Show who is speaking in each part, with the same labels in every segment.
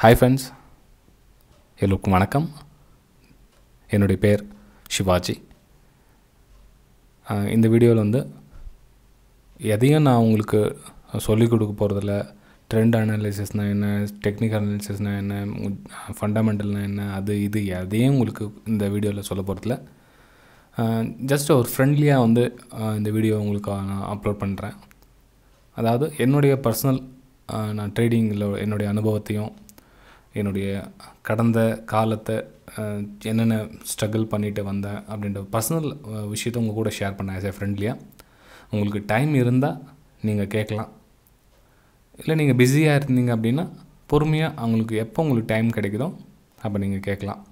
Speaker 1: Hi friends, எல்லோருக்கும் வணக்கம். என்னுடைய பேர் சிவாஜி. இந்த வீடியோவில் எதையும் நான் உங்களுக்கு சொல்லிக் கொடுக்க போகிறதில்ல. ட்ரெண்ட் அனாலிசிஸ்னால் என்ன, டெக்னிக்கல் அனாலிசிஸ்னால் என்ன, ஃபண்டமெண்டல்னால் என்ன, அது இது எதையும் உங்களுக்கு இந்த வீடியோவில் சொல்ல போகிறதில்ல. ஜஸ்ட் ஒரு ஃப்ரெண்ட்லியாக இந்த வீடியோ உங்களுக்கு நான் அப்லோட் பண்ணுறேன். அதாவது என்னுடைய பர்சனல் நான் ட்ரேடிங்கில் என்னுடைய அனுபவத்தையும் என்னுடைய கடந்த காலத்தை என்னென்ன ஸ்ட்ரகிள் பண்ணிட்டு வந்தேன் அப்படின்ற பர்சனல் விஷயத்தை உங்கள் கூட ஷேர் பண்ணேன் ஆஸ் ஏ ஃப்ரெண்ட்லியாக. உங்களுக்கு டைம் இருந்தால் நீங்கள் கேட்கலாம், இல்லை நீங்கள் பிஸியாக இருந்தீங்க அப்படின்னா பொறுமையாக அவங்களுக்கு எப்போ உங்களுக்கு டைம் கிடைக்குதோ அப்போ நீங்கள் கேட்கலாம்.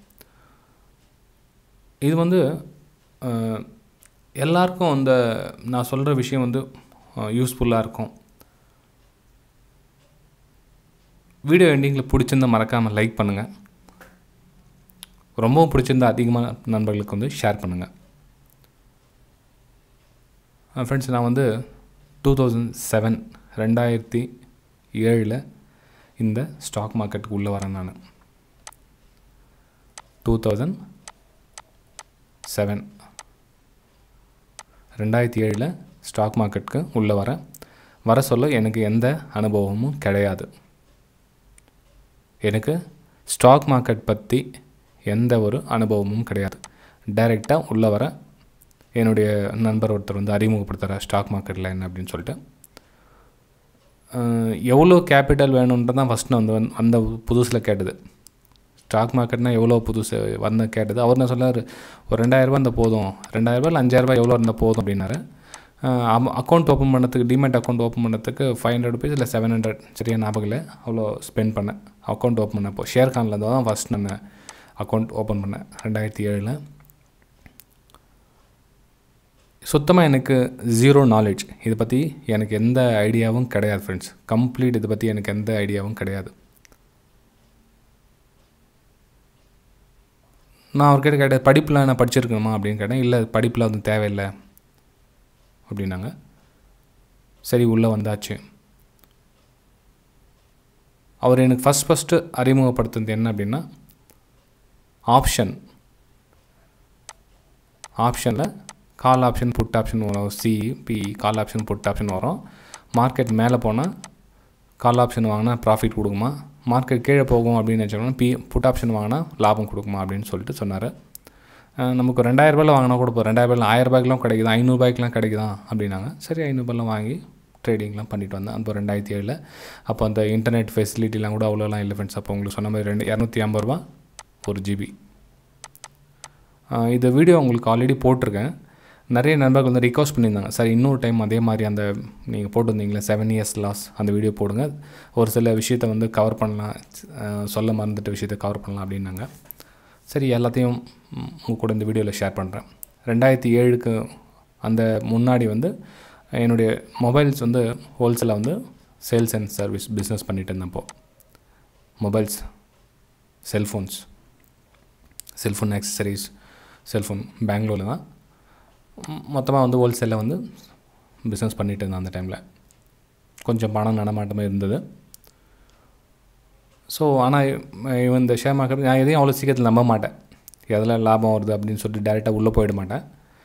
Speaker 1: இது எல்லாருக்கும் நான் சொல்கிற விஷயம் யூஸ்ஃபுல்லாக இருக்கும். வீடியோ எண்டிங்கில் பிடிச்சிருந்தா மறக்காமல் லைக் பண்ணுங்கள். ரொம்பவும் பிடிச்சிருந்தா அதிகமான நண்பர்களுக்கு ஷேர் பண்ணுங்கள். ஃப்ரெண்ட்ஸ், நான் 2007 இந்த ஸ்டாக் மார்க்கெட்டுக்கு உள்ளே வரேன். நான் 2007 ஸ்டாக் மார்க்கெட்டுக்கு உள்ளே வர சொல்ல எனக்கு எந்த அனுபவமும் கிடையாது. எனக்கு ஸ்டாக் மார்க்கெட் பற்றி எந்த ஒரு அனுபவமும் கிடையாது. டைரெக்டாக உள்ளே வர என்னுடைய நண்பர் ஒருத்தர் அறிமுகப்படுத்துகிறார் ஸ்டாக் மார்க்கெட்டில் என்ன அப்படின்னு சொல்லிட்டு. எவ்வளோ கேபிட்டல் வேணுன்றது தான் ஃபஸ்ட்டு அந்த புதுசில் கேட்டது. ஸ்டாக் மார்க்கெட்னால் எவ்வளோ புதுசு கேட்டது. அவர் என்ன சொன்னார், ஒரு 2000 இருந்தால் போதும், 2000 இல்லை 5000 எவ்வளோ இருந்தால் போதும் அப்படின்னாரு. அக்கௌண்ட் ஓப்பன் பண்ணதுக்கு, டிமேட் அக்கௌண்ட் ஓப்பன் பண்ணதுக்கு ₹500 இல்லை 700 சரியாக ஞாபகம் இல்லை, அவ்வளோ ஸ்பெண்ட் பண்ணேன் அக்கௌண்ட் ஓப்பன் பண்ணப்போ. ஷேர் கானில் தான் ஃபஸ்ட் நான் அக்கௌண்ட் ஓப்பன் பண்ணேன் 2007. சுத்தமாக எனக்கு ஜீரோ நாலேஜ். இதை பற்றி எனக்கு எந்த ஐடியாவும் கிடையாது ஃப்ரெண்ட்ஸ். கம்ப்ளீட் இதை பற்றி எனக்கு எந்த ஐடியாவும் கிடையாது. நான் அவர்கிட்ட கேட்டேன், படிப்பில் நான் படிச்சிருக்கணுமா அப்படின்னு கேட்டேன். இல்லை, படிப்பில் தேவையில்லை அப்படின்னாங்க. சரி, உள்ளே வந்தாச்சு. அவர் எனக்கு ஃபஸ்ட்டு அறிமுகப்படுத்துனது என்ன அப்படின்னா, ஆப்ஷனில் கால் ஆப்ஷன், புட் ஆப்ஷன் வரும். CBE call option, put option வரும். மார்க்கெட் மேலே போனால் கால் ஆப்ஷன் வாங்கினா ப்ராஃபிட் கொடுக்குமா, மார்க்கெட் கீழே போகும் அப்படின்னு நினச்சோம்னா புட் ஆப்ஷன் வாங்கினா லாபம் கொடுக்குமா அப்படின்னு சொல்லிட்டு சொன்னார். நமக்கு 2000 வாங்கினா கூட போதும், 2000 1000 கிடைக்குது, 500 கிடைக்குதான் அப்படின்னாங்க. சரி, 500 வாங்கி ட்ரேடிங்லாம் பண்ணிட்டு வந்தேன். அப்போ 2007. அப்போ அந்த இன்டர்நெட் ஃபெசிலிட்டிலாம் கூட அவ்வளோலாம் இல்லை ஃப்ரெண்ட்ஸ். அப்போ உங்களுக்கு சொன்ன மாதிரி ₹250 1 GB. இந்த வீடியோ உங்களுக்கு ஆல்ரெடி போட்டிருக்கேன். நிறைய நண்பர்கள் ரிக்வஸ்ட் பண்ணியிருந்தாங்க, சார் இன்னொரு டைம் அதே மாதிரி அந்த நீங்கள் போட்டிருந்தீங்களே 7 years லாஸ் அந்த வீடியோ போடுங்க, ஒரு சில விஷயத்தை கவர் பண்ணலாம், சொல்ல மறந்துட்ட விஷயத்தை கவர் பண்ணலாம் அப்படின்னாங்க. சரி, எல்லாத்தையும் உங்கள் கூட இந்த வீடியோவில் ஷேர் பண்ணுறேன். 2007க்கு அந்த முன்னாடி என்னுடைய மொபைல்ஸ் ஹோல்சேலில் சேல்ஸ் அண்ட் சர்வீஸ் பிஸ்னஸ் பண்ணிகிட்டு இருந்தப்போ, மொபைல்ஸ், செல்ஃபோன் ஆக்சசரிஸ், செல்ஃபோன் பெங்களூரில் தான் மொத்தமாக ஹோல்சேலில் பிஸ்னஸ் பண்ணிகிட்டு இருந்தேன். அந்த டைமில் கொஞ்சம் பணம் நடமாட்டமாக இருந்தது. ஸோ ஆனால் இந்த ஷேர் மார்க்கெட் நான் எதையும் அவ்வளோ சீக்கிரத்தில் நம்ப மாட்டேன். எதில் லாபம் வருது அப்படின்னு சொல்லிட்டு டேரெக்டாக உள்ளே போயிட மாட்டேன்.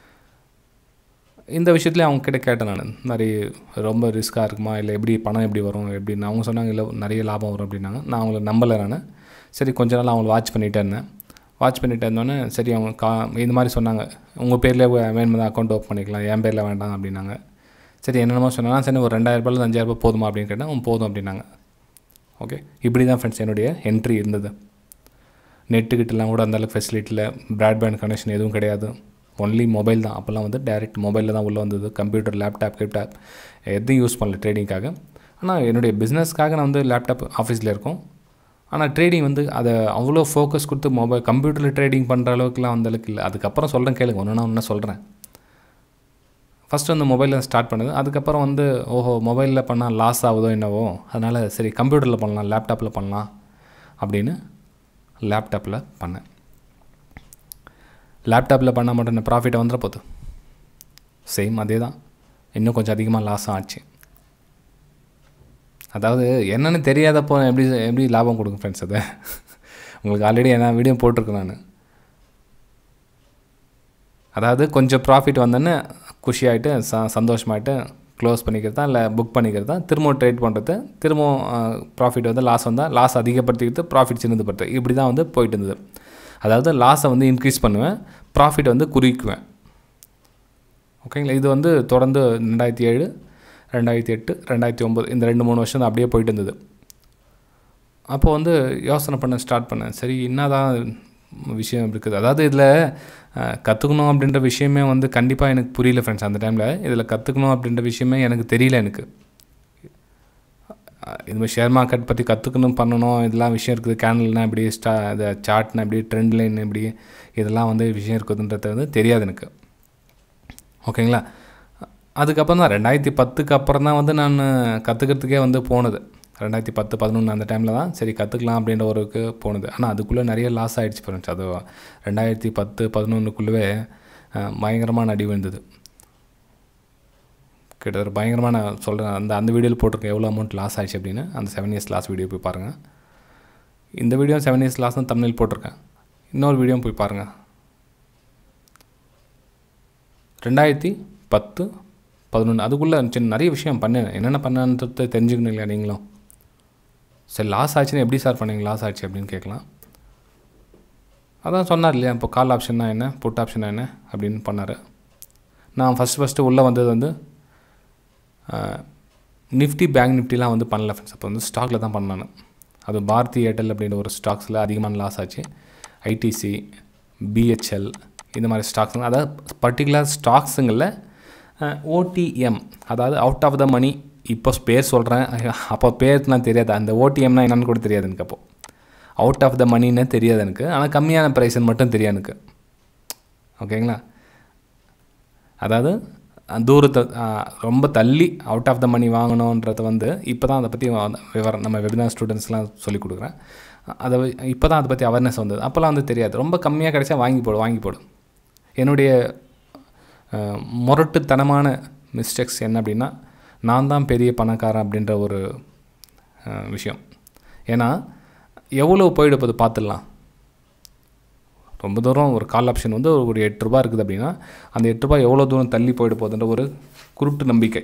Speaker 1: இந்த விஷயத்துலேயே அவங்கக்கிட்ட கேட்டேன் நான், மாதிரி ரொம்ப ரிஸ்க்காக இருக்குமா, இல்லை எப்படி பணம் எப்படி வரும் எப்படின்னு. அவங்க சொன்னாங்க, இல்லை நிறைய லாபம் வரும் அப்படின்னாங்க. நான் அவங்கள நம்பலை. சரி, கொஞ்ச நாள் அவங்கள வாட்ச் பண்ணிகிட்டே இருந்தோன்னே சரி அவங்க இந்த மாதிரி சொன்னாங்க, உங்கள் பேரில் வேணுமா அக்கௌண்ட் ஓப்பன் பண்ணிக்கலாம், என் பேரில் வேண்டாம் அப்படின்னாங்க. சரி, என்னென்னமோ சொன்னாங்க. சரி, ஒரு 2000 5000 போதுமா அப்படின்னு கேட்டேன். அவங்க போதும் அப்படின்னாங்க. ஓகே, இப்படி தான் ஃப்ரெண்ட்ஸ் என்னுடைய என்ட்ரி இருந்தது. நெட்டுக்கிட்டலாம் கூட அந்தளவுக்கு ஃபெசிலிட்டியில், ப்ராட்பேண்ட் கனெக்ஷன் எதுவும் கிடையாது. ஒன்லி மொபைல் தான். அப்போல்லாம் டேரெக்ட் மொபைலில் தான் உள்ளே வந்தது. கம்ப்யூட்டர், லேப்டாப் எதுவும் யூஸ் பண்ணல ட்ரேடிங்காக. ஆனால் என்னுடைய பிஸ்னஸ்க்காக நான் லேப்டாப் ஆஃபீஸில் இருக்கும். ஆனால் ட்ரேடிங் அதை அவ்வளோ ஃபோக்கஸ் கொடுத்து கம்ப்யூட்டரில் ட்ரேடிங் பண்ணுற அளவுக்குலாம் அந்தளவுக்கு இல்லை. அதுக்கப்புறம் சொல்கிறேன், கேளுங்க, ஒன்று சொல்கிறேன். ஃபஸ்ட்டு மொபைலில் ஸ்டார்ட் பண்ணுது. அதுக்கப்புறம் ஓஹோ, மொபைலில் பண்ணால் லாஸ் ஆகுதோ என்னவோ, அதனால் சரி கம்ப்யூட்டரில் பண்ணலாம், லேப்டாப்பில் பண்ணலாம் அப்படின்னு லேப்டாப்பில் பண்ணேன். லேப்டாப்பில் பண்ணால் மட்டும் என்ன ப்ராஃபிட்டை வந்துட போகுது, சேம் அதே தான். இன்னும் கொஞ்சம் அதிகமாக லாஸும் ஆச்சு. அதாவது என்னென்னு தெரியாதப்போ எப்படி லாபம் கொடுக்கும் ஃப்ரெண்ட்ஸ்? அதை உங்களுக்கு ஆல்ரெடி என்ன வீடியோ போட்டிருக்கேன் நான். அதாவது கொஞ்சம் ப்ராஃபிட் வந்தோன்னே குஷியாகிட்டு சந்தோஷமாகிட்டு க்ளோஸ் பண்ணிக்கிறது தான், இல்லை புக் பண்ணிக்கிறது தான், திரும்பவும் ட்ரேட் பண்ணுறது, திரும்பவும் ப்ராஃபிட் வந்து லாஸ் வந்தால் லாஸ் அதிகப்படுத்திக்கிறது, ப்ராஃபிட் சின்னதுப்படுத்து, இப்படி தான் வந்து போயிட்டு இருந்தது. அதாவது லாஸை வந்து இன்க்ரீஸ் பண்ணுவேன், ப்ராஃபிட் வந்து குறைக்குவேன். ஓகேங்களா? இது வந்து தொடர்ந்து 2007, 2008, 2009 இந்த 2-3 வருஷம் தான் அப்படியே போயிட்டு இருந்தது. அப்போ வந்து யோசனை பண்ண ஸ்டார்ட் பண்ணேன். சரி, என்னதான் விஷயம் இருக்குது? அதாவது இதில் கற்றுக்கணும் அப்படின்ற விஷயமே வந்து கண்டிப்பாக எனக்கு புரியல ஃப்ரெண்ட்ஸ். அந்த டைமில் இதில் கற்றுக்கணும் அப்படின்ற விஷயமே எனக்கு தெரியல. எனக்கு இதுமாதிரி ஷேர் மார்க்கெட் பற்றி கற்றுக்கணும் பண்ணணும் இதெல்லாம் விஷயம் இருக்குது. கேனல்னால் இப்படி இதை சார்ட்னா இப்படி ட்ரெண்ட் லைன் இப்படி இதெல்லாம் வந்து விஷயம் இருக்குதுன்றது வந்து தெரியாது எனக்கு. ஓகேங்களா? அதுக்கப்புறம் தான் 2010க்கு அப்புறம் தான் வந்து நான் கற்றுக்கிறதுக்கே வந்து போனது. 2010, 2011 அந்த டைமில் தான் சரி கற்றுக்கலாம் அப்படின்ற ஒருக்கு போனது. ஆனால் அதுக்குள்ளே நிறைய லாஸ் ஆகிடுச்சு ஃப்ரெண்ட்ஸ். அது 2010, 2011க்குள்ளே பயங்கரமான அடி விழுந்தது. கிட்டத்தட்ட பயங்கரமாக நான் சொல்கிறேன். அந்த வீடியோவில் போட்டிருக்கேன் எவ்வளோ அமௌண்ட் லாஸ் ஆயிடுச்சு அப்படின்னு. அந்த 7 years லாஸ் வீடியோ போய் பாருங்கள். இந்த வீடியோ 7 years லாஸ் தான் தமிழில் போட்டிருக்கேன். இன்னொரு வீடியோ போய் பாருங்கள். 2010, 2011 அதுக்குள்ளே சின்ன நிறைய விஷயம் பண்ணேன். என்னென்ன பண்ணன்றதை தெரிஞ்சுக்கணும் இல்லையா நீங்களும்? சரி, லாஸ் ஆச்சுன்னா எப்படி சார் பண்ணீங்க லாஸ் ஆச்சு அப்படின்னு கேட்கலாம். அதான் சொன்னார் இல்லையா, இப்போ கால் ஆப்ஷன்னா என்ன, புட் ஆப்ஷன்னா என்ன அப்படின்னு பண்ணார். நான் ஃபஸ்ட்டு உள்ளே வந்தது வந்து நிஃப்டி, பேங்க் நிஃப்டிலாம் வந்து பண்ணல ஃப்ரெண்ட்ஸ். அப்போ வந்து ஸ்டாக்கில் தான் பண்ணேன். அது பாரதி ஏர்டெல் அப்படின்ற ஒரு ஸ்டாக்ஸில் அதிகமான லாஸ் ஆச்சு. ஐடிசி, பிஹெச்எல் இந்த மாதிரி ஸ்டாக்ஸ், அதாவது பர்டிகுலர் ஸ்டாக்ஸுங்களில் ஓடிஎம், அதாவது அவுட் ஆஃப் த மணி. இப்போ பேர் சொல்கிறேன், அப்போ பேர்லாம் தெரியாது. அந்த ஓடிஎம்னா என்னென்னு கூட தெரியாது எனக்கு. அப்போது அவுட் ஆஃப் த மணின்னு தெரியாது எனக்கு. ஆனால் கம்மியான ப்ரைஸ்ன்னு மட்டும் தெரியும் எனக்கு. ஓகேங்களா? அதாவது தூரத்தை ரொம்ப தள்ளி அவுட் ஆஃப் த மணி வாங்கணுன்றதை வந்து இப்போ தான் அதை பற்றி விவரம் நம்ம வெபினார் ஸ்டூடெண்ட்ஸ்லாம் சொல்லிக் கொடுக்குறேன். அதை இப்போ தான் அதை பற்றி அவேர்னஸ் வந்தது. அப்போல்லாம் வந்து தெரியாது. ரொம்ப கம்மியாக கிடைச்சா வாங்கி போடு. என்னுடைய முரட்டுத்தனமான மிஸ்டேக்ஸ் என்ன அப்படின்னா, நான் தான் பெரிய பணக்காரன் அப்படின்ற ஒரு விஷயம். ஏன்னா எவ்வளோ போயிட போது பார்த்துடலாம். ரொம்ப தூரம் ஒரு கால் ஆப்ஷன் வந்து ஒரு 8 ரூபா இருக்குது அப்படின்னா, அந்த 8 ரூபா எவ்வளோ தூரம் தள்ளி போயிட போகுதுன்ற ஒரு குருட்டு நம்பிக்கை.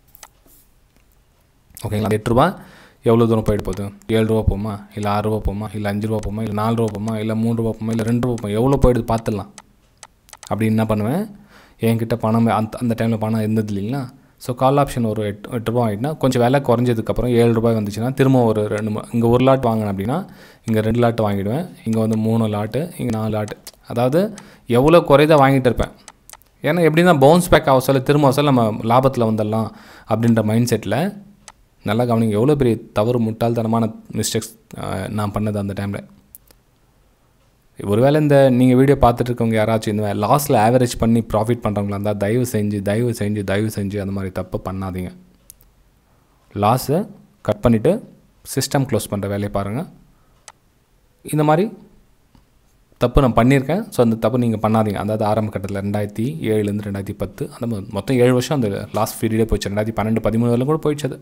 Speaker 1: ஓகேங்களா? அந்த 8 ரூபா எவ்வளோ தூரம் போயிட போகுது? 7 ரூபா போமா, இல்லை 6 ரூபா போமா, இல்லை 5 ரூபா போமா, இல்லை 4 ரூபா போமா, இல்லை 3 ரூபா போமா, இல்லை 2 ரூபா போமா, எவ்வளோ போயிடுது பார்த்துடலாம் அப்படின்னு என்ன பண்ணுவேன். என்கிட்ட பணம் அந்த டைமில் பணம் இருந்தது இல்லைங்களா? ஸோ கால் ஆப்ஷன் ஒரு 8 ரூபா ஆகிட்டுனா கொஞ்சம் விலை குறைஞ்சதுக்கப்புறம் 7 ரூபாய் வந்துச்சுன்னா திரும்ப ஒரு 2 இங்கே 1 லாட் வாங்கினேன் அப்படின்னா இங்கே 2 லாட் வாங்கிடுவேன். இங்கே வந்து 3 லாட்டு, இங்கே 4 லாட்டு. அதாவது எவ்வளோ குறையதாக வாங்கிட்டு இருப்பேன். ஏன்னா எப்படின்னா பவுன்ஸ் பேக் அவசரம் திரும்ப அவசரம் நம்ம லாபத்தில் வந்துடலாம் அப்படின்ற மைண்ட் செட்டில். நல்லா கவனிங்க, எவ்வளோ பெரிய தவறு முட்டாள்தனமான மிஸ்டேக்ஸ் நான் பண்ணது அந்த டைமில். ஒருவேளை இந்த நீங்கள் வீடியோ பார்த்துட்டு இருக்கவங்க யாராச்சும் இந்த லாஸில் ஆவரேஜ் பண்ணி ப்ராஃபிட் பண்ணுறவங்களா இருந்தால் தயவு செஞ்சு அந்த மாதிரி தப்பு பண்ணாதீங்க. லாஸை கட் பண்ணிவிட்டு சிஸ்டம் க்ளோஸ் பண்ணுற வேலையை பாருங்கள். இந்த மாதிரி தப்பு நான் பண்ணியிருக்கேன். ஸோ அந்த தப்பு நீங்கள் பண்ணாதீங்க. அதாவது ஆரம்ப கட்டத்தில் 2007 2010 அந்த மொத்தம் 7 வருஷம் அந்த லாஸ்ட் பீரியடே போயிடுச்சு. 2012, 2013 வரலும் கூட போயிடுச்சு.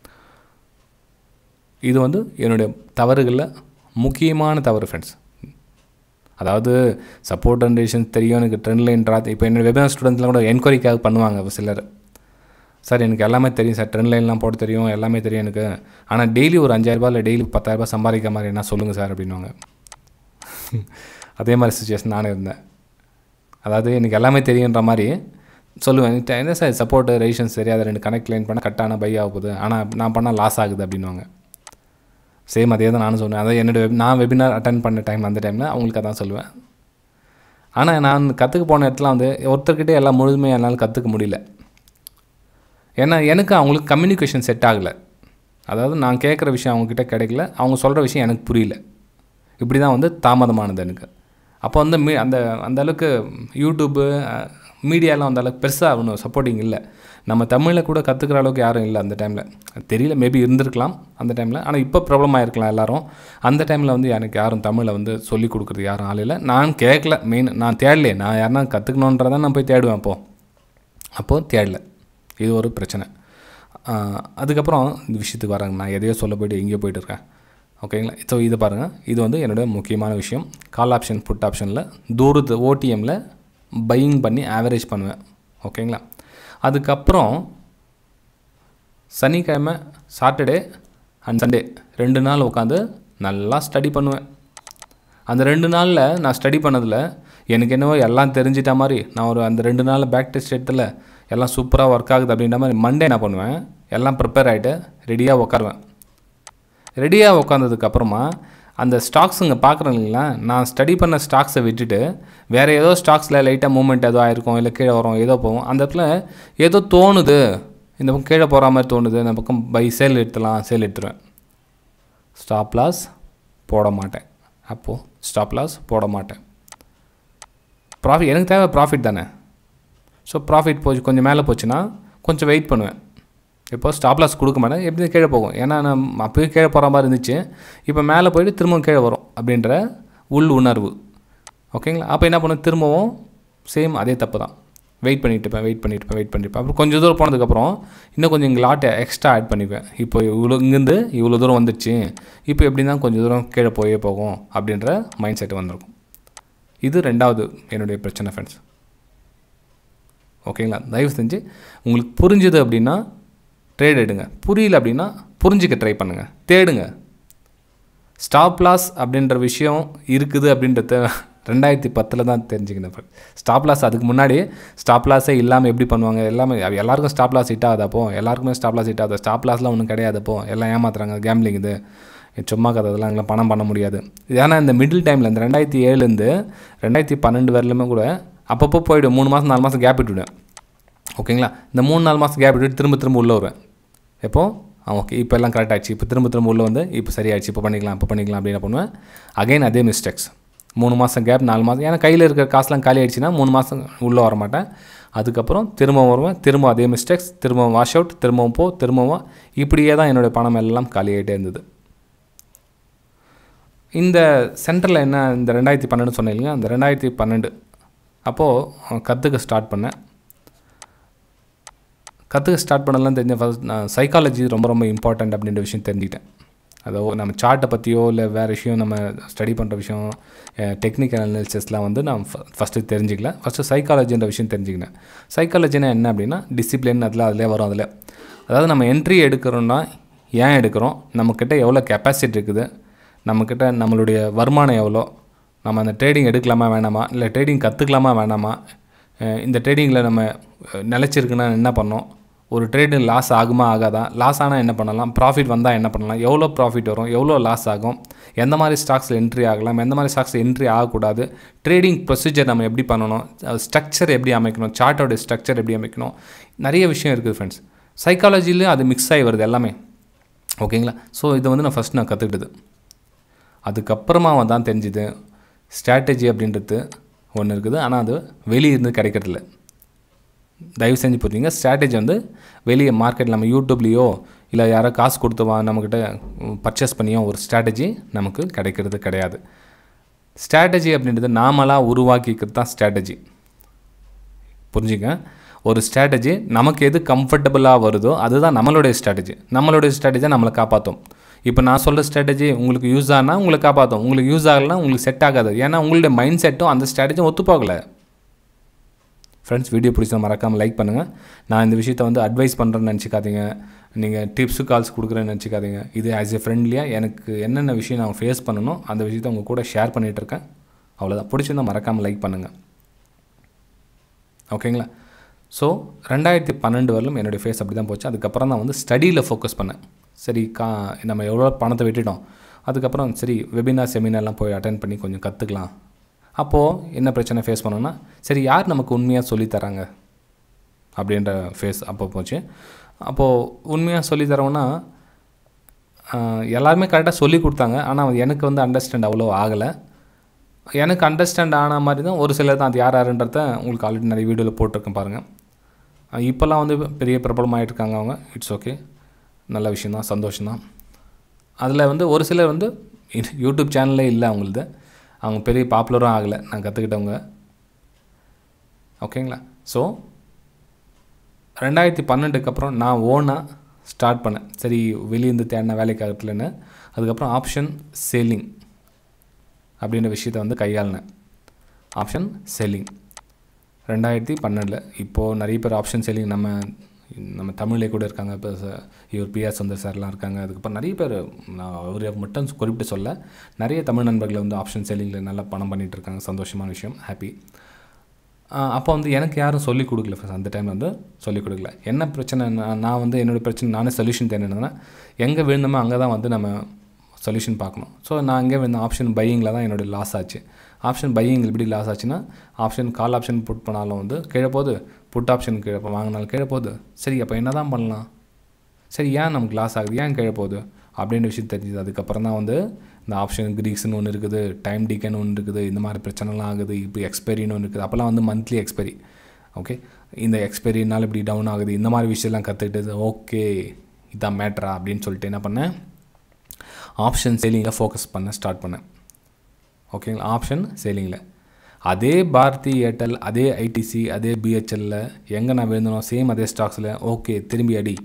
Speaker 1: இது வந்து என்னுடைய தவறுகளில் முக்கியமான தவறு ஃப்ரெண்ட்ஸ். அதாவது சப்போர்ட் அண்ட் ரெசிஸ்டன்ஸ் தெரியும் எனக்கு, ட்ரெண்ட் லைன் ட்ரா. இப்போ என்னோடய வெபினார் ஸ்டூடெண்ட்ஸ்லாம் கூட என்கொயரிக்காக பண்ணுவாங்க சிலர். சார் எனக்கு எல்லாமே தெரியும் சார், ட்ரெண்ட் லைன்லாம் போட தெரியும், எல்லாமே தெரியும் எனக்கு, ஆனால் டெய்லி ஒரு 5000 இல்லை டெய்லி 10,000 சம்பாதிக்கிற மாதிரி என்ன சொல்லுங்கள் சார் அப்படின்வாங்க. அதே மாதிரி சுச்சுவேஷன் நானே இருந்தேன். அதாவது எனக்கு எல்லாமே தெரியுன்ற மாதிரி சொல்லுவேன். என்ன சார் சப்போர்ட்டு ரெசிஸ்டன்ஸ் தெரியாது, 2 கனெக்ட் லைன் பண்ணால் கட்டான பை ஆக போகுது, ஆனால் நான் பண்ணால் லாஸ் ஆகுது அப்படின்வாங்க. சேம் அதே தான் நானும் சொன்னேன். அதாவது நான் வெபினார் அட்டன் பண்ண டைம் அந்த டைமில் அவங்களுக்கு அதான் சொல்லுவேன். ஆனால் நான் கற்றுக்க போன இடத்துல வந்து ஒருத்தர்கிட்டே எல்லாம் முழுமையாக என்னால் கற்றுக்க முடியல. ஏன்னா எனக்கு அவங்களுக்கு கம்யூனிகேஷன் செட் ஆகலை. அதாவது நான் கேட்குற விஷயம் அவங்கக்கிட்ட கிடைக்கல, அவங்க சொல்கிற விஷயம் எனக்கு புரியல. இப்படி தான் வந்து தாமதமானது எனக்கு. அப்போ வந்து அந்த அளவுக்கு யூடியூப்பு மீடியாலாம் அந்த அளவுக்கு பெருசாக ஒன்றும் சப்போர்ட்டிங் இல்லை. நம்ம தமிழில் கூட கற்றுக்கிற அளவுக்கு யாரும் இல்லை அந்த டைமில். தெரியல, மேபி இருந்திருக்கலாம் அந்த டைமில். ஆனால் இப்போ ப்ராப்ளமாக இருக்கலாம் எல்லோரும். அந்த டைமில் வந்து எனக்கு யாரும் தமிழில் வந்து சொல்லிக் கொடுக்குறது யாரும் ஆள் இல்லை. நான் கேட்கல, மெயின் நான் தேடலையே. நான் யாருன்னா கற்றுக்கணுன்றதான் நான் போய் தேடுவேன். அப்போது தேடலை. இது ஒரு பிரச்சனை. அதுக்கப்புறம் இந்த விஷயத்துக்கு வராங்க. நான் எதையோ சொல்ல போய்ட்டு எங்கேயோ போய்ட்டு இருக்கேன். ஓகேங்களா? ஸோ இது பாருங்கள், இது வந்து என்னோடய முக்கியமான விஷயம். கால் ஆப்ஷன் புட் ஆப்ஷனில் தூரத்து ஓடிஎம்மில் பையிங் பண்ணி ஆவரேஜ் பண்ணுவேன். ஓகேங்களா? அதுக்கப்புறம் சனிக்கிழமை, சாட்டர்டே அண்ட் சண்டே 2 நாள் உட்காந்து நல்லா ஸ்டடி பண்ணுவேன். அந்த 2 நாளில் நான் ஸ்டடி பண்ணதில் எனக்கு என்னவோ எல்லாம் தெரிஞ்சிட்ட மாதிரி, நான் ஒரு அந்த 2 நாள் பேக் டெஸ்ட் எடுத்துல எல்லாம் சூப்பராக ஒர்க் ஆகுது அப்படின்ற மாதிரி மண்டே என்ன பண்ணுவேன், எல்லாம் ப்ரிப்பேர் ஆகிட்டு ரெடியாக உட்காருவேன். ரெடியாக உட்காந்ததுக்கப்புறமா அந்த ஸ்டாக்ஸுங்க பார்க்குறேன் இல்லைங்களா, நான் ஸ்டடி பண்ண ஸ்டாக்ஸை விட்டுட்டு வேறு ஏதோ ஸ்டாக்ஸில் லைட்டாக மூவ்மெண்ட் ஏதோ ஆயிருக்கும், இல்லை கீழே வரும், ஏதோ போகும். அந்த இடத்துல ஏதோ தோணுது, இந்த பக்கம் கீழே போகிற மாதிரி தோணுது, இந்த பக்கம் பை சேல் எடுத்துலாம், சேல் எடுத்துருவேன். ஸ்டாப் லாஸ் போட மாட்டேன். அப்போது ஸ்டாப் லாஸ் போட மாட்டேன். ப்ராஃபிட் எனக்கு தேவை, ப்ராஃபிட் தானே. ஸோ ப்ராஃபிட் போச்சு, கொஞ்சம் மேலே போச்சுன்னா கொஞ்சம் வெயிட் பண்ணுவேன். இப்போ ஸ்டாப் லாஸ் கொடுக்க மாட்டேன், எப்படி கீழே போகும். ஏன்னா நான் அப்போயும் கீழே போகிற மாதிரி இருந்துச்சு, இப்போ மேலே போய்ட்டு திரும்பவும் கீழே வரும் அப்படின்ற உள் உணர்வு. ஓகேங்களா? அப்போ என்ன பண்ணுவேன், திரும்பவும் சேம் அதே தப்பு தான். வெயிட் பண்ணிட்டுப்பேன். அப்புறம் கொஞ்சம் தூரம் போனதுக்கப்புறம் இன்னும் கொஞ்சம் இங்கே லாட்டை எக்ஸ்ட்ரா ஆட் பண்ணிக்குவேன். இப்போ இங்கேருந்து இவ்வளோ தூரம் வந்துடுச்சு, இப்போ எப்படி தான் கொஞ்சம் தூரம் கீழே போகும் அப்படின்ற மைண்ட் செட் வந்திருக்கும். இது 2வது என்னுடைய பிரச்சனை ஃப்ரெண்ட்ஸ். ஓகேங்களா? தயவு செஞ்சு உங்களுக்கு புரிஞ்சுது அப்படின்னா ட்ரேட் எடுங்க, புரியல அப்படின்னா புரிஞ்சிக்க ட்ரை பண்ணுங்கள், தேடுங்க. ஸ்டாப் லாஸ் அப்படின்ற விஷயம் இருக்குது அப்படின்றத 2010 தான் தெரிஞ்சுக்கினேன். ஸ்டாப் லாஸ் அதுக்கு முன்னாடி ஸ்டாப் லாஸே இல்லாமல் எப்படி பண்ணுவாங்க, எல்லாமே எல்லாருக்கும் ஸ்டாப் லாஸ் ஹிட் ஆகுதப்போ, எல்லாருக்குமே ஸ்டாப் லாஸ் ஹிட் ஆகுது. ஸ்டாப் லாஸ்லாம் ஒன்றும் கிடையாதப்போ, எல்லாம் ஏமாத்துறாங்க, கேம்லிங் இது சும்மா கதை, அதெல்லாம் எங்களை பணம் பண்ண முடியாது. ஏன்னா இந்த மிடில் டைமில் இந்த 2007லேருந்து 2012 வரலுமே கூட அப்பப்போ போய்டும், 3 மாதம் 4 மாதம் கேப் விட்டுவிடுவேன். ஓகேங்களா? இந்த 3-4 மாதம் கேப் விட்டுட்டு திரும்ப உள்ளே வருவேன். எப்போது ஓகே இப்போ எல்லாம் கரெக்ட் ஆகிடுச்சு, இப்போ திரும்ப உள்ளே வந்து இப்போ சரியாயிடுச்சு, இப்போ பண்ணிக்கலாம் அப்படின்னு பண்ணுவேன். அகைன் அதே மிஸ்டேக்ஸ். 3 மாதம் கேப், 4 மாதம், ஏன்னா கையில் இருக்கிற காசுலாம் காலி ஆகிடுச்சின்னா 3 மாதம் உள்ளே வர மாட்டேன். அதுக்கப்புறம் திரும்ப வருவேன், திரும்ப அதே மிஸ்டேக்ஸ், திரும்ப வாஷ் அவுட், திரும்பவும் இப்படியே தான் என்னுடைய பணம் எல்லாம் காலியாகிட்டே இருந்தது. இந்த சென்டரில் என்ன, இந்த 2012 சொன்னேன் இல்லைங்க, அந்த 2012 அப்போது கற்றுக்க ஸ்டார்ட் பண்ணலாம் தெரிஞ்ச ஃபஸ்ட் நான் சைக்காலஜி ரொம்ப இம்பார்ட்டண்ட் அப்படின்ற விஷயம் தெரிஞ்சுக்கிட்டேன். அதாவது நம்ம சார்ட்டை பற்றியோ இல்லை வேறு விஷயம் நம்ம ஸ்டடி பண்ணுற விஷயம், டெக்னிக்கல் அனாலிசிஸ்லாம் வந்து நான் ஃபஸ்ட்டு தெரிஞ்சிக்கல. ஃபஸ்ட்டு சைக்காலஜின்ற விஷயம் தெரிஞ்சுக்கினேன். சைக்காலஜினா என்ன அப்படின்னா டிசிப்ளின், அதிலே வரும். அதாவது நம்ம என்ட்ரி எடுக்கிறோன்னா ஏன் எடுக்கிறோம், நம்மக்கிட்ட எவ்வளோ கெப்பாசிட்டி இருக்குது, நம்மக்கிட்ட நம்மளுடைய வருமானம் எவ்வளோ, நம்ம அந்த ட்ரேடிங் எடுக்கலாமா வேணாமா, இல்லை ட்ரேடிங் கற்றுக்கலாமா வேணாமா, இந்த ட்ரேடிங்கில் நம்ம நிலச்சிருக்குன்னா என்ன பண்ணோம், ஒரு ட்ரேடு லாஸ் ஆகுமா ஆகாதா, லாஸ் ஆனால் என்ன பண்ணலாம், ப்ராஃபிட் வந்தால் என்ன பண்ணலாம், எவ்வளோ ப்ராஃபிட் வரும், எவ்வளோ லாஸ் ஆகும், எந்த மாதிரி ஸ்டாக்ஸில் என்ட்ரி ஆகலாம், எந்த மாதிரி ஸ்டாக்ஸில் என்ட்ரி ஆகக்கூடாது, ட்ரேடிங் ப்ரொசீஜர் நம்ம எப்படி பண்ணணும், ஸ்ட்ரக்சர் எப்படி அமைக்கணும், சார்ட்டோடைய ஸ்ட்ரக்சர் எப்படி அமைக்கணும், நிறைய விஷயம் இருக்குது ஃப்ரெண்ட்ஸ். சைக்காலஜிலையும் அது மிக்ஸ் ஆகி வருது எல்லாமே. ஓகேங்களா? ஸோ இதை வந்து நான் ஃபஸ்ட் கற்றுக்கிட்டது. அதுக்கப்புறமா தான் தெரிஞ்சுது ஸ்ட்ராட்டஜி அப்படின்றது ஒன்று இருக்குது, ஆனால் அது வெளியே இருந்து கிடைக்கிறதில்ல. தயவு செஞ்சு புரிஞ்சுங்க, ஸ்ட்ராட்டஜி வந்து வெளியே மார்க்கெட்டில் நம்ம யூடியூப்லேயோ இல்லை யாரோ காசு கொடுத்து நம்மக்கிட்ட பர்ச்சேஸ் பண்ணியோ ஒரு ஸ்ட்ராட்டஜி நமக்கு கிடைக்கிறது கிடையாது. ஸ்ட்ராட்டஜி அப்படின்றது நாமளாக உருவாக்கிக்கிறது தான் ஸ்ட்ராட்டஜி. புரிஞ்சுங்க, ஒரு ஸ்ட்ராட்டஜி நமக்கு எது கம்ஃபர்டபுளாக வருதோ அதுதான் நம்மளுடைய ஸ்ட்ராட்டஜி நம்மளை காப்பாற்றும். இப்போ நான் சொல்கிற ஸ்ட்ராட்டஜி உங்களுக்கு யூஸ் ஆனால் உங்களை காப்பாற்றும், உங்களுக்கு யூஸ் ஆகலைன்னா உங்களுக்கு செட் ஆகாது. ஏன்னா உங்களுடைய மைண்ட் செட்டும் அந்த ஸ்ட்ராட்டஜியும் ஒத்துப்போகலை. ஃப்ரெண்ட்ஸ், வீடியோ பிடிச்சா மறக்காமல் லைக் பண்ணுங்கள். நான் இந்த விஷயத்தை வந்து அட்வைஸ் பண்ணுறேன்னு நினச்சிக்காதீங்க, நீங்கள் டிப்ஸு கால்ஸ் கொடுக்குறேன்னு நினச்சிக்காதீங்க. இது ஆஸ் எ ஃப்ரெண்ட்லியாக எனக்கு என்னென்ன விஷயம் நான் ஃபேஸ் பண்ணணும் அந்த விஷயத்தை உங்கள் கூட ஷேர் பண்ணிகிட்ருக்கேன். அவ்வளோதான். பிடிச்சிருந்தால் மறக்காமல் லைக் பண்ணுங்கள். ஓகேங்களா? ஸோ 2012 வரலும் என்னுடைய ஃபேஸ் அப்படி தான் போச்சு. அதுக்கப்புறம் தான் வந்து ஸ்டடியில் ஃபோக்கஸ் பண்ணேன். சரி, நம்ம எவ்வளோ பணத்தை விட்டுட்டோம், அதுக்கப்புறம் சரி வெபினார் செமினார்லாம் போய் அட்டென்ட் பண்ணி கொஞ்சம் கற்றுக்கலாம். அப்போது என்ன பிரச்சனை ஃபேஸ் பண்ணோன்னா, சரி யார் நமக்கு உண்மையாக சொல்லித்தராங்க அப்படின்ற ஃபேஸ் அப்போ போச்சு. அப்போது உண்மையாக சொல்லித்தரோன்னா எல்லாருமே கரெக்டாக சொல்லி கொடுத்தாங்க, ஆனால் எனக்கு வந்து அண்டர்ஸ்டாண்ட் அவ்வளோ ஆகலை. எனக்கு அண்டர்ஸ்டாண்ட் ஆன மாதிரி தான் ஒரு சிலர் தான். அது யாருன்றத உங்களுக்கு ஆல்ரெடி நிறைய வீடியோவில் போட்டிருக்கேன் பாருங்கள். இப்போல்லாம் வந்து பெரிய பிரபலமாகிட்ருக்காங்க அவங்க. இட்ஸ் ஓகே, நல்ல விஷயந்தான், சந்தோஷம்தான். அதில் வந்து ஒரு சிலர் வந்து யூடியூப் சேனலே இல்லை அவங்களது, அவங்க பெரிய பாப்புலரும் ஆகலை நான் கற்றுக்கிட்டவங்க. ஓகேங்களா? ஸோ 2012க்கு அப்புறம் நான் ஓனாக ஸ்டார்ட் பண்ணேன். சரி வெளியேருந்து தேடின வேலைக்காகலன்னு. அதுக்கப்புறம் ஆப்ஷன் செல்லிங் அப்படின்ற விஷயத்தை வந்து கையாளினேன். Option selling 2012. இப்போது நிறைய பேர் ஆப்ஷன் செல்லிங் நம்ம தமிழ்லே கூட இருக்காங்க. இப்போ இவர் பிஆர் சுந்தர் சார்லாம் இருக்காங்க. அதுக்கப்புறம் நிறைய பேர், நான் அவரை மட்டும் குறிப்பிட்டு சொல்ல, நிறைய தமிழ் நண்பர்களை வந்து ஆப்ஷன் செல்லிங்கில் நல்லா பணம் பண்ணிகிட்டு இருக்காங்க. சந்தோஷமான விஷயம், ஹாப்பி. அப்போ வந்து எனக்கு யாரும் சொல்லிக் கொடுக்கல. அந்த டைமில் வந்து சொல்லிக் கொடுக்கல. என்ன பிரச்சனை, நான் வந்து என்னோடய பிரச்சனை நானே சொல்யூஷன் தேடினேன்னா, எங்கே விழுந்தோமோ அங்கே தான் வந்து நம்ம சொல்யூஷன் பார்க்கணும். ஸோ நான் அங்கே வந்து ஆப்ஷன் பையிங்கில் தான் என்னோடய லாஸ் ஆச்சு. ஆப்ஷன் பையிங் எப்படி லாஸ் ஆச்சுன்னா, ஆப்ஷன் கால் ஆப்ஷன் புட் பண்ணாலும் வந்து கீழே போகுது, புட் ஆப்ஷன் கீழே வாங்கினாலும் கீழே போகுது. சரி அப்போ என்ன தான் பண்ணலாம், சரி ஏன் நமக்கு லாஸ் ஆகுது, ஏன் கீழே போகுது அப்படின்ற விஷயம் தெரிஞ்சுது. அதுக்கப்புறம் தான் வந்து இந்த ஆப்ஷன் கிரீக்ஸ்னு ஒன்று இருக்குது, டைம் டிக்கன்னு ஒன்று இருக்குது, இந்த மாதிரி பிரச்சனைலாம் ஆகுது. இப்போ எக்ஸ்பைரின்னு ஒன்று இருக்குது. அப்போல்லாம் வந்து மந்த்லி எக்ஸ்பைரி. ஓகே, இந்த எக்ஸ்பைரினால் இப்படி டவுன் ஆகுது, இந்த மாதிரி விஷயம்லாம் கற்றுக்கிட்டது. ஓகே இதான் மேட்ரா அப்படின்னு சொல்லிட்டு என்ன பண்ணேன், ஆப்ஷன் சேலிங்கில் ஃபோக்கஸ் பண்ண ஸ்டார்ட் பண்ணேன். ஓகேங்களா, ஆப்ஷன் சேலிங்கில். அதே பாரதி ஏர்டெல், அதே ஐடிசி, அதே பிஹெச்எல்லில் எங்கே நான் விழுந்தனோ சேம் அதே ஸ்டாக்ஸில் ஓகே திரும்பி அடி.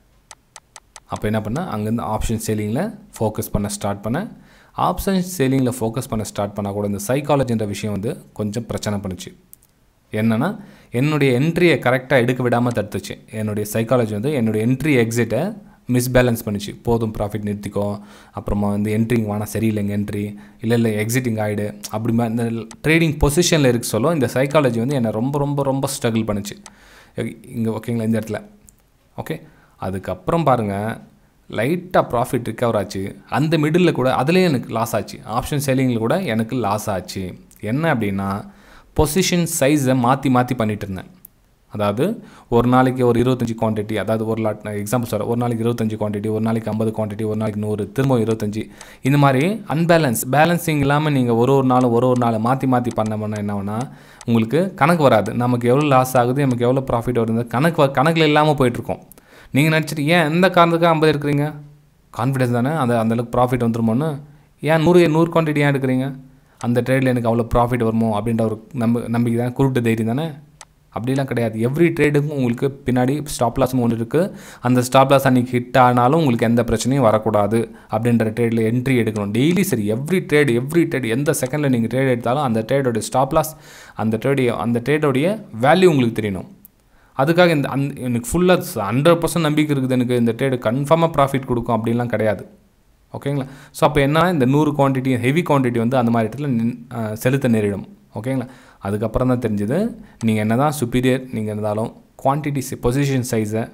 Speaker 1: அப்போ என்ன பண்ணேன், அங்கேருந்து ஆப்ஷன் சேலிங்கில் ஃபோக்கஸ் பண்ண ஸ்டார்ட் பண்ணேன். ஆப்ஷன் சேலிங்கில் ஃபோக்கஸ் பண்ண ஸ்டார்ட் பண்ணால் கூட இந்த சைக்காலஜின்ற விஷயம் வந்து கொஞ்சம் பிரச்சனை பண்ணுச்சு. என்னென்னா, என்னுடைய என்ட்ரியை கரெக்டாக எடுக்க விடாமல் தடுத்துச்சு. என்னுடைய சைக்காலஜி வந்து என்னுடைய என்ட்ரி எக்ஸிட்டை மிஸ்பேலன்ஸ் பண்ணிச்சு. போதும் ப்ராஃபிட் நிறுத்திக்கோ, அப்புறமா வந்து என்ட்ரிங் வேணால் சரியில்லைங்க என்ட்ரி, இல்லை எக்ஸிட்டிங் ஆகிடு, அப்படி இந்த ட்ரேடிங் பொசிஷனில் இருக்க சொல்ல இந்த சைக்காலஜி வந்து என்னை ரொம்ப ரொம்ப ரொம்ப ஸ்ட்ரகிள் பண்ணிச்சு இங்கே. ஓகேங்களா, இந்த இடத்துல. ஓகே, அதுக்கப்புறம் பாருங்கள் லைட்டாக ப்ராஃபிட் ரிகவர் ஆச்சு. அந்த மிடில் கூட அதுலேயே எனக்கு லாஸ் ஆச்சு. ஆப்ஷன் செல்லிங்கில் கூட எனக்கு லாஸ் ஆச்சு. என்ன அப்படின்னா, பொசிஷன் சைஸை மாற்றி மாற்றி பண்ணிகிட்டு இருந்தேன். அதாவது ஒரு நாளைக்கு ஒரு 25 குவான்டிட்டி, அதாவது ஒரு லாட், எக்ஸாம்பிள் சொல்கிறேன், ஒரு நாளைக்கு 25 குவான்டிட்டி, ஒரு நாளைக்கு 50 குவான்டிட்டி, ஒரு நாளைக்கு 100, திரும்ப 25, இந்த மாதிரி பேலன்சிங் இல்லாமல் நீங்கள் ஒரு நாள் மாற்றி மாற்றி பண்ணோம்னா என்ன ஆகுனா, உங்களுக்கு கணக்கு வராது. நமக்கு எவ்வளோ லாஸ் ஆகுது, நமக்கு எவ்வளோ ப்ராஃபிட் வருது கணக்கில் இல்லாமல் போயிட்டுருக்கோம். நீங்கள் நினச்சிட்டு ஏன் எந்த காரணத்துக்காக 50 எடுக்கிறீங்க, கான்ஃபிடன்ஸ் தானே, அந்தளவுக்கு ப்ராஃபிட் வந்துருமோன்னு. ஏன் 100 குவான்டிட்டி ஏன் எடுக்கிறீங்க, அந்த ட்ரேடில் எனக்கு அவ்வளோ ப்ராஃபிட் வருமோ அப்படின்ற ஒரு நம்பிக்கை தானே, குருட்டு தைரியம் தானே. அப்படிலாம் கிடையாது. எவ்ரி ட்ரேடுக்கும் உங்களுக்கு பின்னாடி ஸ்டாப் லாஸ்னு ஒன்று இருக்குது. அந்த ஸ்டாப் லாஸ் அன்றைக்கி ஹிட் ஆனாலும் உங்களுக்கு எந்த பிரச்சனையும் வரக்கூடாது அப்படின்ற ட்ரேடில் என்ட்ரி எடுக்கணும். டெய்லி சரி, எவ்ரி ட்ரேடு எந்த செகண்டில் நீங்கள் ட்ரேட் எடுத்தாலும் அந்த ட்ரேடோடைய ஸ்டாப் லாஸ், அந்த ட்ரேடோடைய வேல்யூ உங்களுக்கு தெரியணும். அதுக்காக எனக்கு ஃபுல்லாக 100% நம்பிக்கை இருக்குது, எனக்கு இந்த ட்ரேடு கன்ஃபார்மாக ப்ராஃபிட் கொடுக்கும் அப்படின்லாம் கிடையாது. ஓகேங்களா. ஸோ அப்போ என்ன, இந்த 100 குவான்டிட்டி ஹெவி குவான்டிட்டி வந்து அந்த மாதிரி இடத்துல செலுத்த நேரிடும். ஓகேங்களா. அதுக்கப்புறம் தான் தெரிஞ்சது, நீங்கள் என்ன தான் சுப்பீரியர் நீங்கள் இருந்தாலும் குவான்டிட்டி பொசிஷன் சைஸை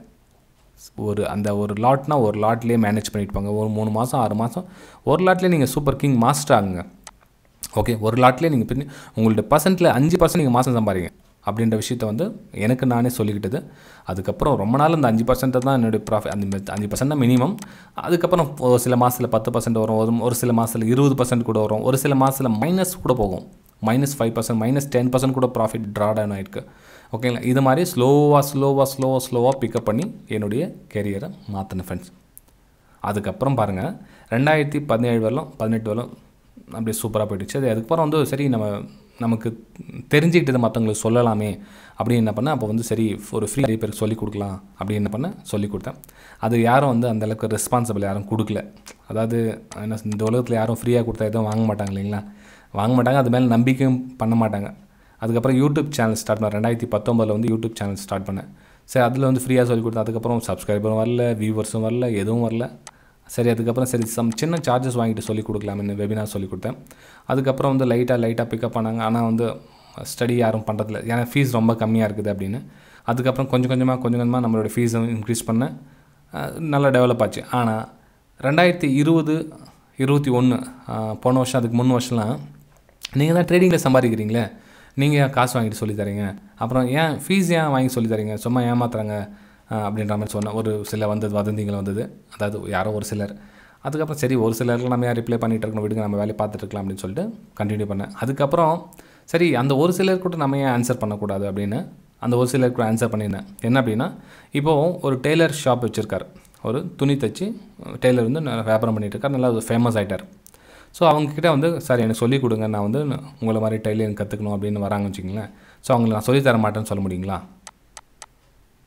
Speaker 1: ஒரு லாட்னா ஒரு லாட்லேயே மேனேஜ் பண்ணிட்டுப்பாங்க. ஒரு 3 மாதம் 6 மாதம் ஒரு லாட்லேயே நீங்கள் சூப்பர் கிங் மாஸ்டர் ஆகுங்க. ஓகே, ஒரு லாட்லேயே நீங்கள் உங்கள்ட்ட பர்சன்ட்டில் 5% நீங்கள் மாதம் சம்பாதிங்க அப்படின்ற விஷயத்த வந்து எனக்கு நானே சொல்லிக்கிட்டது. அதுக்கப்புறம் ரொம்ப நாள் இந்த 5% தான் என்னுடைய ப்ராஃபிட். அந்த 5% தான் மினிமம். அதுக்கப்புறம் ஒரு சில மாதத்தில் 10% வரும், ஒரு சில மாதத்தில் 20% கூட வரும், ஒரு சில மாதத்தில் மைனஸ் கூட போகும், -5%, -10% கூட ப்ராஃபிட் ட்ராடவுன் ஆகிருக்கு. ஓகேங்களா. இது மாதிரி ஸ்லோவாக பிக்கப் பண்ணி என்னுடைய கெரியரை மாற்றின ஃப்ரெண்ட்ஸ். அதுக்கப்புறம் பாருங்கள் 2017 வரலாம் 18 வரலாம் அப்படியே சூப்பராக போயிடுச்சு. அதுக்கப்புறம் வந்து சரி நமக்கு தெரிஞ்சுக்கிட்டது மற்றவங்களுக்கு சொல்லலாமே அப்படின்னு என்ன பண்ணேன். அப்போ வந்து சரி ஒரு ஃப்ரீ நிறைய பேருக்கு சொல்லிக் கொடுக்கலாம் அப்படின்னு என்ன பண்ணேன், சொல்லிக் கொடுத்தேன். அது யாரும் வந்து அந்தளவுக்கு ரெஸ்பான்சிபிள் யாரும் கொடுக்கல. அதாவது என்ன, இந்த உலகத்தில் யாரும் ஃப்ரீயாக கொடுத்தா எதுவும் வாங்க மாட்டாங்க இல்லைங்களா, வாங்க மாட்டாங்க, அது மேலே நம்பிக்கையும் பண்ண மாட்டாங்க. அதுக்கப்புறம் யூடியூப் சேனல் ஸ்டார்ட் பண்ணேன். 2019 வந்து யூடியூப் சேனல் ஸ்டார்ட் பண்ணேன். சரி அதில் வந்து ஃப்ரீயாக சொல்லிக் கொடுத்தேன். அதுக்கப்புறம் சப்ஸ்கிரைபரும் வரல, வியூவர்ஸும் வரல, எதுவும் வரல. சரி அதுக்கப்புறம் சரி சின்ன சார்ஜஸ் வாங்கிட்டு சொல்லிக் கொடுக்கலாம்னு வெபினார் சொல்லிக் கொடுத்தேன். அதுக்கப்புறம் வந்து லைட்டாக பிக்கப் பண்ணாங்க. ஆனால் வந்து ஸ்டடி யாரும் பண்ணுறதில்ல, ஏன்னா ஃபீஸ் ரொம்ப கம்மியாக இருக்குது அப்படின்னு. அதுக்கப்புறம் கொஞ்சம் கொஞ்சமாக நம்மளோட ஃபீஸை இன்க்ரீஸ் பண்ண நல்லா டெவலப் ஆச்சு. ஆனால் 2020, 21 போன வருஷம், அதுக்கு 3 வருஷம்லாம் நீங்கள் தான் ட்ரேடிங்கில் சம்பாதிக்கிறீங்களே, நீங்கள் காசு வாங்கிட்டு சொல்லித்தரீங்க, அப்புறம் ஏன் ஃபீஸ் ஏன் வாங்கி சொல்லித்தரீங்க, சும்மா ஏமாத்துறாங்க அப்படின்ற மாதிரி சொன்ன ஒரு சில வதந்திகள் வந்தது. அதாவது யாரோ ஒரு சிலர். அதுக்கப்புறம் சரி ஒரு சிலருக்கு நம்ம ரிப்ளை பண்ணிகிட்டு இருக்கணும், விடுங்க நம்ம வேலையை பார்த்துட்டு இருக்கலாம் அப்படின்னு சொல்லிட்டு கண்டினியூ பண்ணேன். அதுக்கப்புறம் சரி அந்த ஒரு சிலர் கூட நம்ம ஏன் ஆன்சர் பண்ணக்கூடாது அப்படின்னு அந்த ஒரு சிலருக்கு ஆன்சர் பண்ணியிருந்தேன். என்ன அப்படின்னா, இப்போது ஒரு டெய்லர் ஷாப் வச்சுருக்கார், ஒரு துணி தைச்சி டெய்லர் வந்து வியாபாரம் பண்ணிகிட்டு இருக்கார், நல்லா ஃபேமஸ் ஆகிட்டார். ஸோ அவங்கக்கிட்ட வந்து சார் எனக்கு சொல்லிக் கொடுங்க, நான் வந்து உங்களை மாதிரி டெய்லரிங் கற்றுக்கணும் அப்படின்னு வராங்கன்னு வச்சிங்களேன். ஸோ அவங்களுக்கு நான் சொல்லித்தர மாட்டேன்னு சொல்ல முடியுங்களா?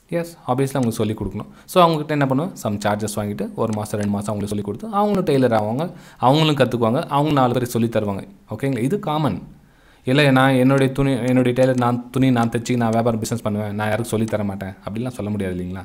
Speaker 1: எஸ் ஆப்வியஸ்லி அவங்களுக்கு சொல்லிக் கொடுக்கணும். ஸோ அவங்ககிட்ட என்ன பண்ணுவேன், சம் சார்ஜஸ் வாங்கிட்டு 1 மாதம் 2 மாதம் அவங்களுக்கு சொல்லிக் கொடுத்து அவங்களும் டெய்லர் ஆவாங்க, அவங்களும் கற்றுக்குவாங்க, அவங்க 4 பேருக்கு சொல்லி தருவாங்க. ஓகேங்களா, இது காமன். இல்லை நான் என்னுடைய டெய்லர் நான் தைச்சி நான் வியாபாரம் பிஸ்னஸ் பண்ணுவேன், நான் யாருக்கும் சொல்லி தர மாட்டேன் அப்படிலாம் சொல்ல முடியாது இல்லைங்களா.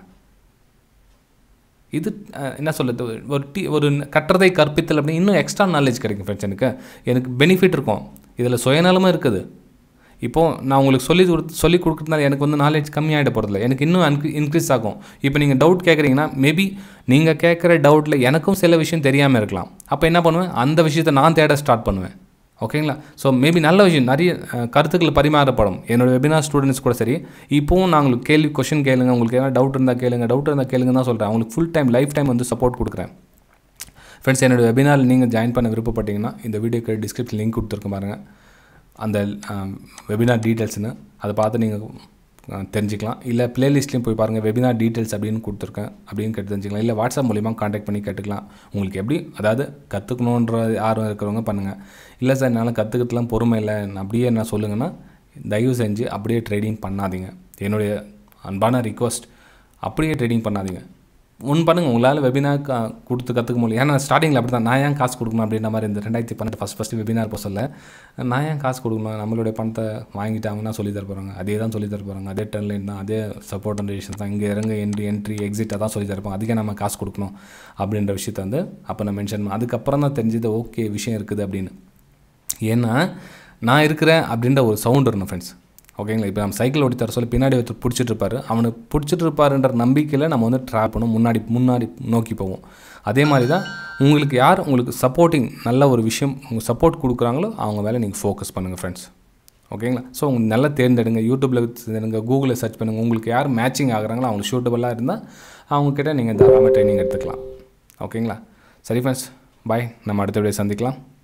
Speaker 1: இது என்ன சொல்லுறது, ஒரு கற்றதை கற்பித்தல் அப்படின்னு இன்னும் எக்ஸ்ட்ரா நாலேஜ் கிடைக்கும் ஃப்ரெண்ட்ஸ். எனக்கு பெனிஃபிட் இருக்கும், இதில் சுயநலமும் இருக்குது. இப்போது நான் உங்களுக்கு சொல்லி கொடுக்குறதுனால எனக்கு வந்து நாலேஜ் கம்மியாகிட போகிறதில்ல, எனக்கு இன்னும் இன்க்ரீஸ் ஆகும். இப்போ நீங்கள் டவுட் கேட்குறீங்கன்னா மேபி நீங்கள் கேட்குற டவுட்டில் எனக்கும் சில விஷயம் தெரியாமல் இருக்கலாம். அப்போ என்ன பண்ணுவேன், அந்த விஷயத்தை நான் தேட ஸ்டார்ட் பண்ணுவேன். ஓகேங்களா. ஸோ மேபி நல்ல விஷயம், நிறைய கருத்துக்கள் பரிமாறப்படும். என்னோடய வெபினார் ஸ்டூடெண்ட்ஸ் கூட சரி, இப்போவும் நான் உங்களுக்கு கொஷின் கேளுங்க, உங்களுக்கு ஏதாவது டவுட் இருந்தால் கேளுங்க தான் சொல்கிறேன். அவங்களுக்கு ஃபுல் டைம் லைஃப் டைம் வந்து சப்போர்ட் கொடுக்குறேன். ஃப்ரெண்ட்ஸ், என்னோடய வெபினாரில் நீங்கள் ஜாயின் பண்ண விருப்பப்பட்டீங்கன்னா இந்த வீடியோக்கு டிஸ்கிரிப்ஷன் லிங்க் கொடுத்துருக்கேன் பாருங்கள், அந்த வெபினார் டீட்டெயில்ஸ்னு அதை பார்த்து நீங்கள் தெரிஞ்சுக்கலாம். இல்லை ப்ளேலிஸ்ட்லேயும் போய் பாருங்கள், வெபினார் டீட்டெயில்ஸ் அப்படின்னு கொடுத்துருக்கேன் அப்படின்னு கேட்டு தெரிஞ்சுக்கலாம். இல்லை வாட்ஸ்அப் மூலிமா காண்டாக்ட் பண்ணி கேட்டுக்கலாம். உங்களுக்கு எப்படி, அதாவது கற்றுக்கணுன்ற ஆர்வம் இருக்கிறவங்க பண்ணுங்கள். இல்லை சார் என்னால் கற்றுக்கிறதுலாம் பொறுமை இல்லை அப்படியே என்ன சொல்லுங்கன்னா, தயவு செஞ்சு அப்படியே ட்ரேடிங் பண்ணாதீங்க. என்னுடைய அன்பான ரிக்வஸ்ட், அப்படியே ட்ரேடிங் பண்ணாதீங்க. பண்ணுங்கள், உங்களால் வெபினார் கொடுத்து கற்றுக்க முடியும். ஏன்னா ஸ்டார்டிங்கில் அப்படி தான், நான் ஏன் காசு கொடுக்கணும் அப்படின்ற மாதிரி இந்த 2018 ஃபஸ்ட்டு வெபினார் போக சொல்ல, நான் ஏன் காசு கொடுக்கணும், நம்மளுடைய பணத்தை வாங்கிட்டாங்கன்னா சொல்லி தர போகிறாங்க, அதே தான் சொல்லி தர போகிறாங்க, அதே டர்ன்லைன் தான், அதே சப்போர்ட் அண்ட் ரெஜிஸ்ட்ரேஷன் தான், இங்கே இறங்க என்ட்ரி எக்ஸிட் அதான் சொல்லி தரப்போம், அதுக்கே நம்ம காசு கொடுக்கணும் அப்படின்ற விஷயத்தை வந்து அப்போ நான் மென்ஷன் பண்ணேன். அதுக்கப்புறம் தான் தெரிஞ்சது ஓகே விஷயம் இருக்குது அப்படின்னு. ஏன்னா நான் இருக்கிறேன் அப்படின்ற ஒரு சவுண்ட் வரணும் ஃப்ரெண்ட்ஸ். ஓகேங்களா. இப்போ நம்ம சைக்கிள் ஓட்டி தர சொல்லி பின்னாடி ஒருத்தர் பிடிச்சிட்ருப்பார், அவனுக்கு பிடிச்சிட்ருப்பாருன்ற நம்பிக்கையில் நம்ம வந்து ட்ராப் பண்ணும், முன்னாடி நோக்கி போவோம். அதே மாதிரி தான் உங்களுக்கு சப்போர்ட்டிங் நல்ல ஒரு விஷயம் உங்களுக்கு சப்போர்ட் கொடுக்குறாங்களோ அவங்க வேலை நீங்கள் ஃபோக்கஸ் பண்ணுங்கள் ஃப்ரெண்ட்ஸ். ஓகேங்களா. ஸோ உங்களுக்கு நல்லா தேர்ந்தெடுங்க, யூடியூப்பில் தேர்ந்தெடுங்க, கூகுளில் சர்ச் பண்ணுங்கள். உங்களுக்கு யார் மேட்சிங் ஆகுறாங்களோ அவங்களுக்கு சூட்டபுளாக இருந்தால் அவங்கக்கிட்ட நீங்கள் தாராளமாக ட்ரைனிங் எடுத்துக்கலாம். ஓகேங்களா. சரி ஃப்ரெண்ட்ஸ், பாய். நம்ம அடுத்த வீடியோ சந்திக்கலாம்.